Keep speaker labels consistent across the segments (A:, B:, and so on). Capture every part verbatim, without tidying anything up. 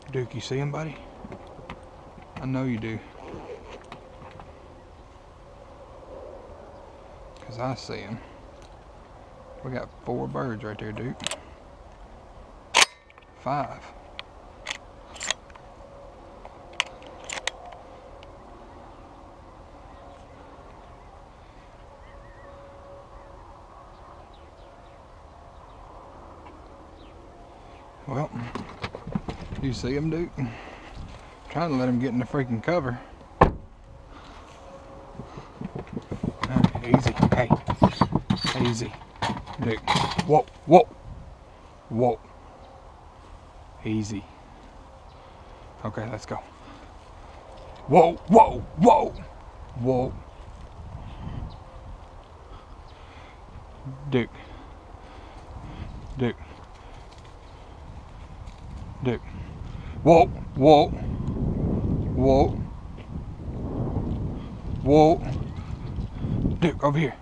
A: Duke, you see him, buddy? I know you do. Because I see him. We got four birds right there, Duke. Five. Well, you see him, Duke? I'm trying to let him get in the freaking cover. Uh, easy, hey, easy, Duke. Whoa, whoa, whoa. Easy. Okay, let's go. Whoa, whoa, whoa, whoa. Duke. Duke. Duke. Whoa, whoa, whoa, whoa. Duke, over here.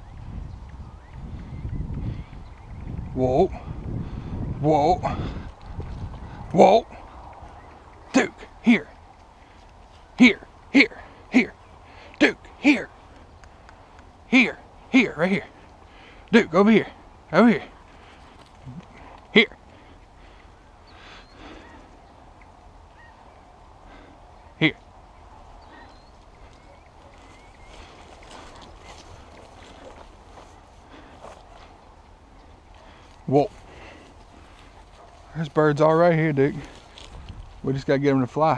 A: Whoa, whoa, whoa. Duke, here, here, here, here. Duke, here, here, here, right here. Duke, over here, over here, here. Here. Whoa. There's birds all right here, Duke. We just gotta get them to fly.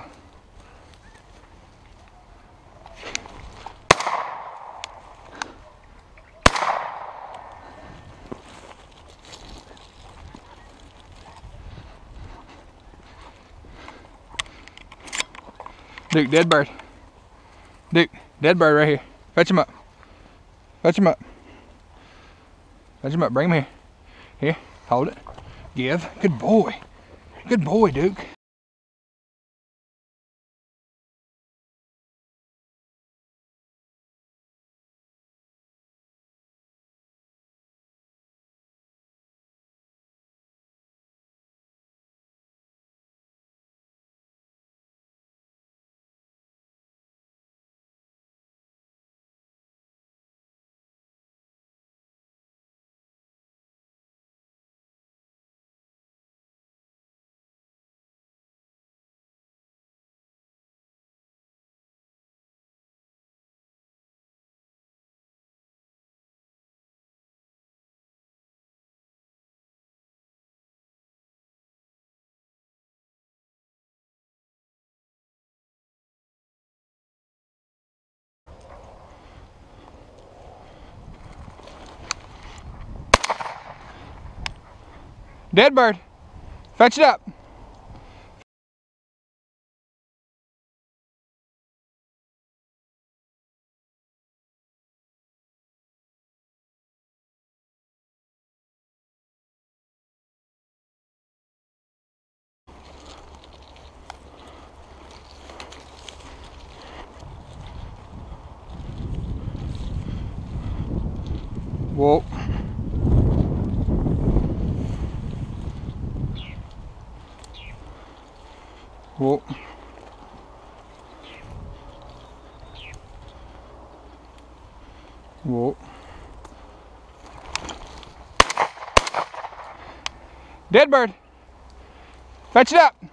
A: Duke, dead bird. Duke, dead bird right here. Fetch him up. Fetch him up. Fetch him up. Bring him here. Here, hold it. Give. Good boy. Good boy, Duke. Dead bird. Fetch it up. Whoa. Whoa. Whoa. Dead bird. Fetch it up.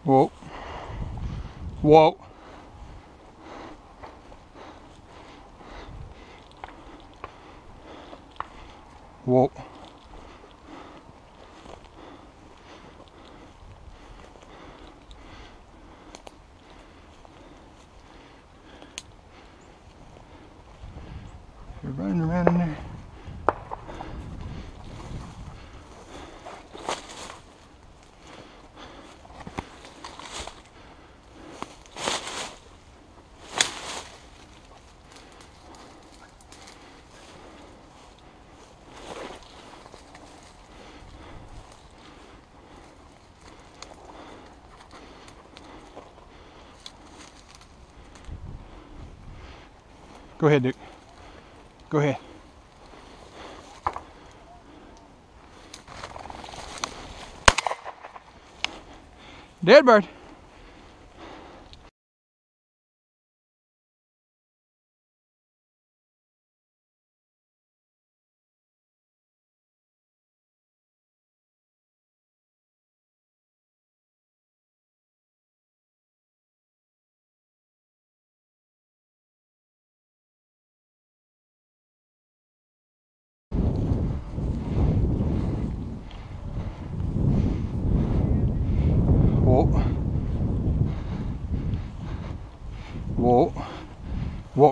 A: Whoa. Whoa. Whoa. You're running around in there. Go ahead, Duke. Go ahead. Dead bird. Whoa. Whoa. Whoa.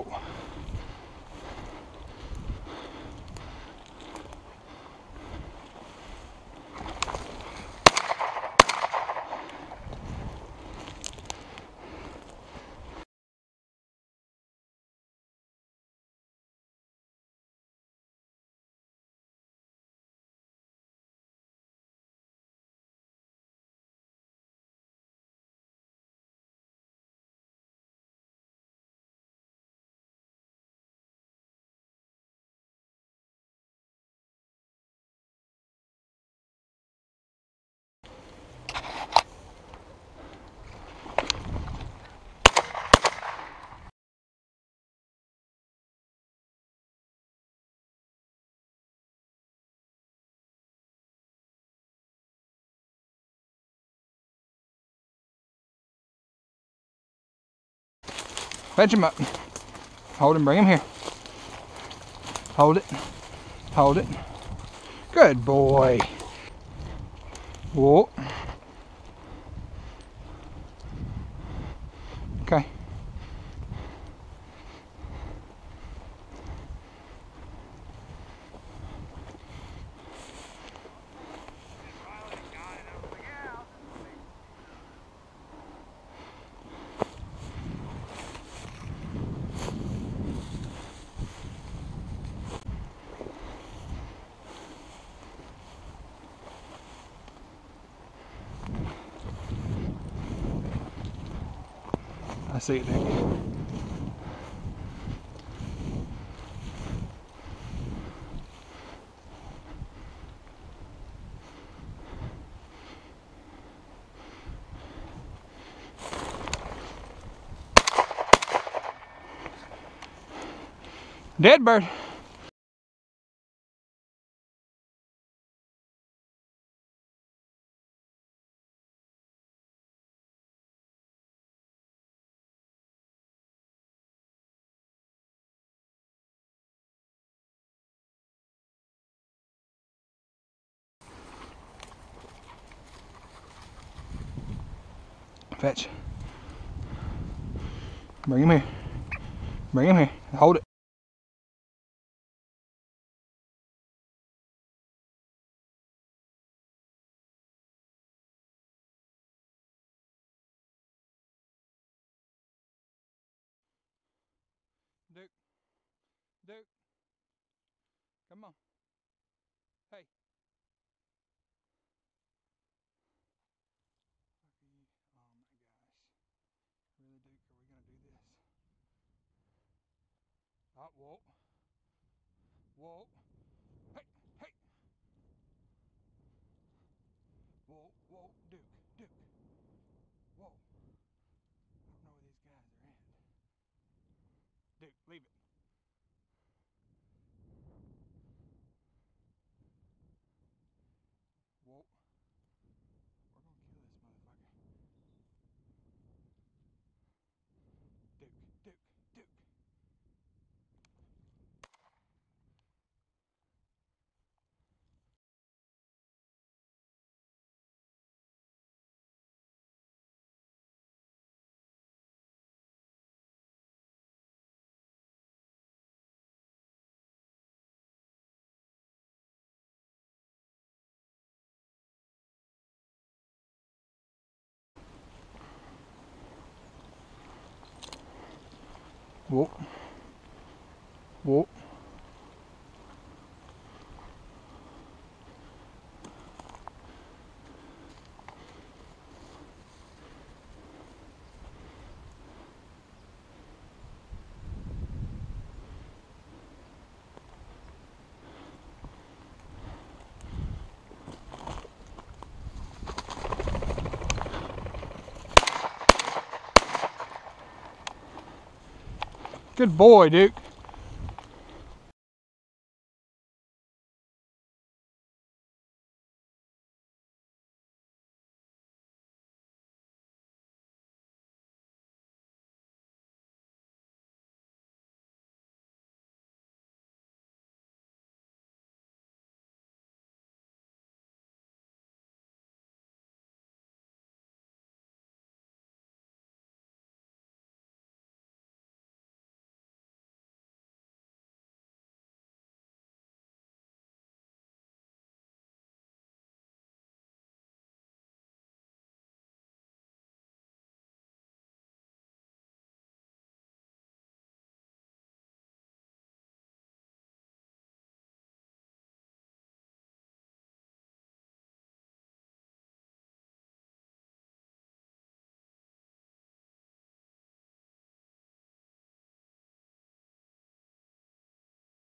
A: Fetch him up. Hold him, bring him here. Hold it. Hold it. Good boy. Whoa. Okay. I see it, Nick. Dead bird. Fetch. Bring him here. Bring him here. Hold it. Duke. Duke. Come on. Hey. Oh my gosh. Really, Duke? Are we going to do this? Oh, whoa. Whoa. Hey. Hey. Whoa. Whoa. Duke. Duke. Whoa. I don't know where these guys are at. Duke, leave it. Whoa. We're going to kill this motherfucker. Whoa. Whoa. Good boy, Duke.